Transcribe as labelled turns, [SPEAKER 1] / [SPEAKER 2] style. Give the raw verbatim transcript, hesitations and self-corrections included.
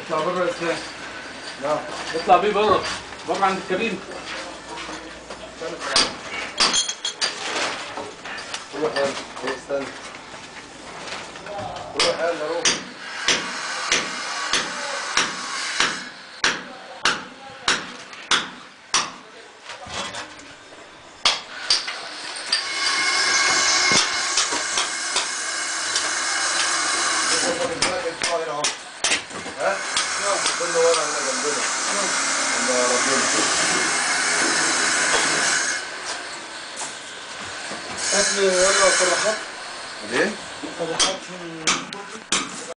[SPEAKER 1] اطلع بره يا اسلام.
[SPEAKER 2] نعم.
[SPEAKER 1] اطلع بيه بره، بره عند الكابين.
[SPEAKER 2] روح يلا، ايه استنى. روح يلا روح. ها؟ كله ورا هنا جنبنا. الله ربنا. اكل يلا فرحات. ليه؟ فرحات